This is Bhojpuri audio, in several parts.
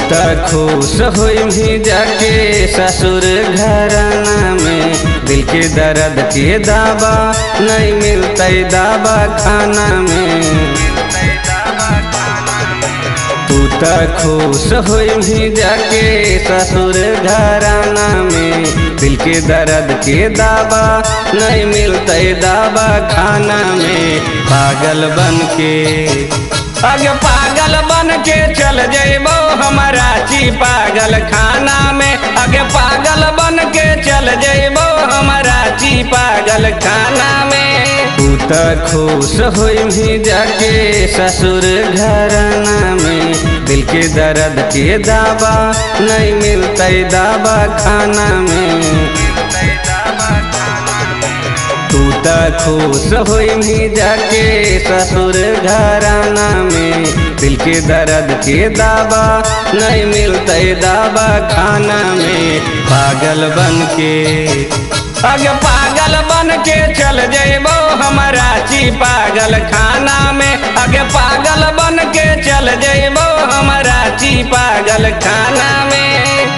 त खुश होई जाके ससुर घराना में। दिल के दर्द के दावा नहीं मिलता दावा खाना में। तू त खुश होई जाके ससुर घराना में। दिल के दर्द के दावा नहीं मिलता दावा खाना में। पागल बन के अगे पागल बन के चल जइबो हमारा ची पागल खाना में। अगे पागल बन के चल जइबो हमारा ची पागल खाना में। तू त खुश होई जाके ससुर घराना में। दिल के दर्द के दावा नहीं मिलता दावा खाना में। तू त खुश होई जाके ससुर घराना में। दिल के दर्द के दावा नहीं मिलता दावा खाना में। पागल बन के अगे पागल बन के चल जइबो हमारा ची पागल खाना में। अगे पागल बन के चल जइबो हमारा ची पागल खाना में।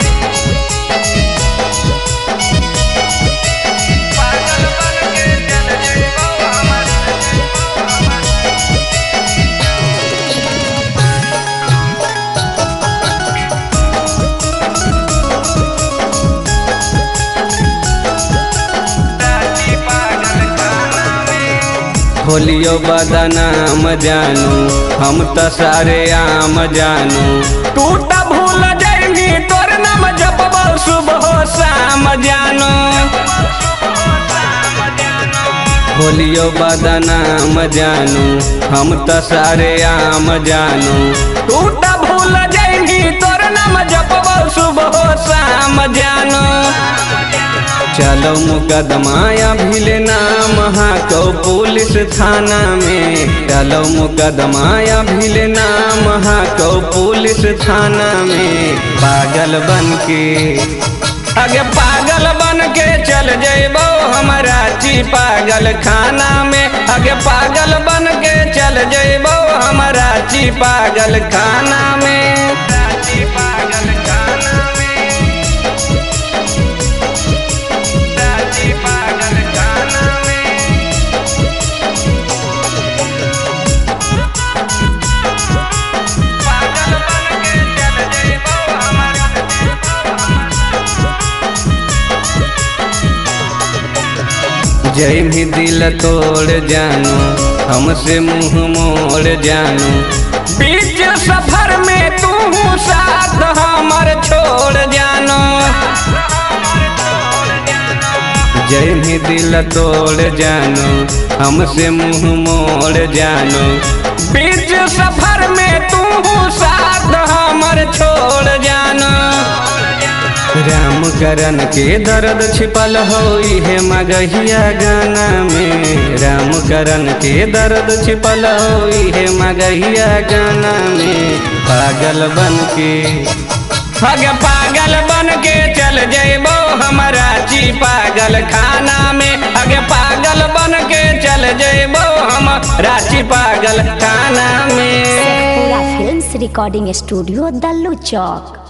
खोलियो बदनाम जानू हम त सारे आम जानू। टूटा भूल जाइनी तोर नाम जपबो सुबह शाम जानू। खोलियो बदनाम जानू हम त सारे आम जानू। टूटा भूल जाइनी तोर नाम जपबो सुबह शाम जानू। चलो मुकदमाया भिले नाम हाको पुलिस थाना में। चलो मुकदमाया भिले नाम हाको पुलिस थाना में। पागल बन के अगे पागल बन के चल जइबो हमारा ची पागल खाना में। अगे पागल बन के चल जइबो हमारा ची पागल खाना में। पागल खाना में। जय भी दिल तोड़ जानू हमसे मुँह मोड़ जानू। बीच सफर में तू साथ हमर छोड़ जानू। जय भी दिल तोड़ जानू हमसे मुँह मोड़ जानू। बीच सफर में तू साथ हमर छोड़ जानू। राम करण के दर्द छिपल होई है मगहिया गाना में। राम करण के दर्द छिपल होई है मगहिया गाना में। पागल बन के अगे पागल बन के चल जइबो हमारा ची पागल खाना में। अगे पागल बन के चल जइबो हमारा ची पागल खाना में। पूरा फिल्म्स रिकॉर्डिंग स्टूडियो दल्लू चौक।